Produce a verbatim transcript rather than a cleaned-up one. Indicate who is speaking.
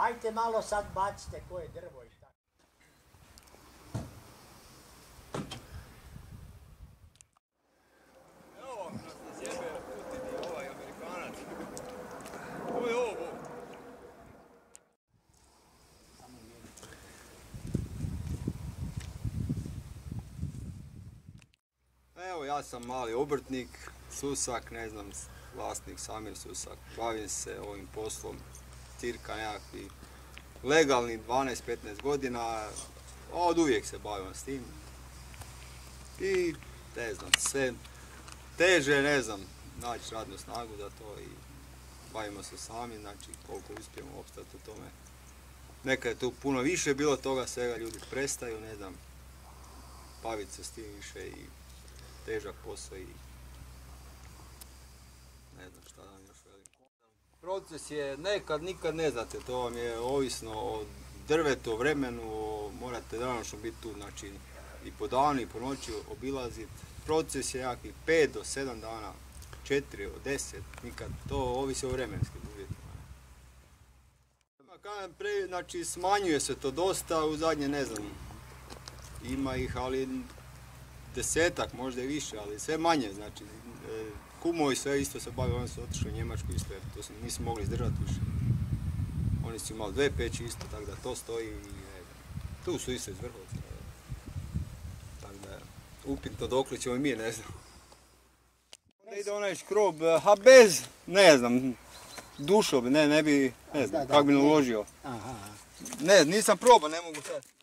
Speaker 1: Ajte malo sad bacite koje drvo i šta.
Speaker 2: Evo, nas ne zjebe Putin i ovaj Amerikanac. Ovo je ovo. Evo, ja sam mali obrtnik, Susak, ne znam, vlasnik Samir Susak. Bavim se ovim poslom cirka nekakvi legalni dvanaest petnaest godina. Od uvijek se bavim s tim. I ne znam, sve teže, ne znam, naći radnu snagu za to i bavimo se sami, znači koliko uspijemo opstati u tome. Nekad je tu puno više bilo toga svega, ljudi prestaju, ne znam, baviti se s tim više i težak posao i ne znam šta da vam još velim. Proces je nekad, nikad ne znate, to vam je ovisno o drvetu, o vremenu, morate danonoćno biti tu, znači i po danu i po noći obilaziti. Proces je jakih pet do sedam dana, četiri do deset, nikad, to ovisi o vremenskim uvjetima. Znači smanjuje se to dosta, u zadnje ne znam, ima ih, ali desetak, možda i više, ali sve manje, znači kumovi sve isto se bave, oni su otišli u Njemačku i sve, to se nisu mogli izdržati više. Oni su imali dve peći isto, tako da to stoji i tu su isto iz Vrhovca. Tako da, upitno dokle ćemo i mi, ne znam. Onda ide onaj škrob, a bez, ne znam, dušo bi, ne, ne bi, ne znam, kako bi naložio. Ne, nisam probao, ne mogu sad.